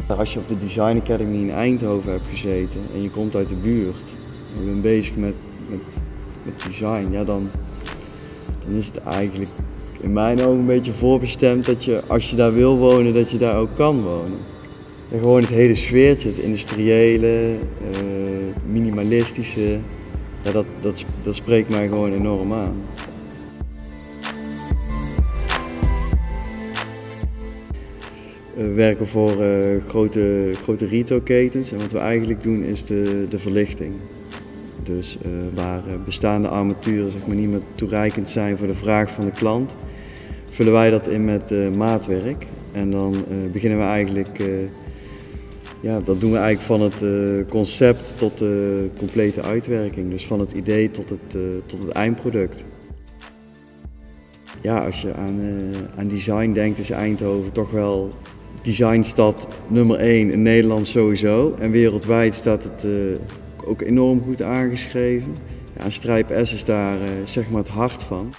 Als je op de Design Academy in Eindhoven hebt gezeten en je komt uit de buurt en je bent bezig met design, ja, dan is het eigenlijk in mijn ogen een beetje voorbestemd dat je, als je daar wil wonen, dat je daar ook kan wonen. En gewoon het hele sfeertje, het industriële, minimalistische, ja, dat spreekt mij gewoon enorm aan. We werken voor grote retailketens en wat we eigenlijk doen is de verlichting. Dus waar bestaande armaturen zeg maar, niet meer toereikend zijn voor de vraag van de klant, vullen wij dat in met maatwerk. En dan beginnen we eigenlijk, dat doen we eigenlijk van het concept tot de complete uitwerking. Dus van het idee tot het eindproduct. Ja, als je aan design denkt is Eindhoven toch wel designstad nummer 1 in Nederland sowieso. En wereldwijd staat het ook enorm goed aangeschreven. Ja, Strijp S is daar zeg maar het hart van.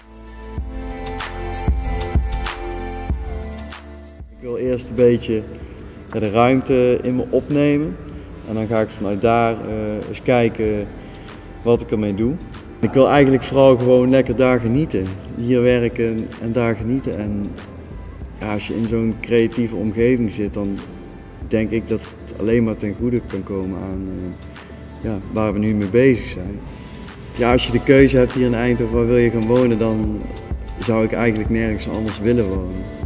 Ik wil eerst een beetje de ruimte in me opnemen. En dan ga ik vanuit daar eens kijken wat ik ermee doe. Ik wil eigenlijk vooral gewoon lekker daar genieten. Hier werken en daar genieten. En ja, als je in zo'n creatieve omgeving zit, dan denk ik dat het alleen maar ten goede kan komen aan waar we nu mee bezig zijn. Ja, als je de keuze hebt hier in Eindhoven, waar wil je gaan wonen, dan zou ik eigenlijk nergens anders willen wonen.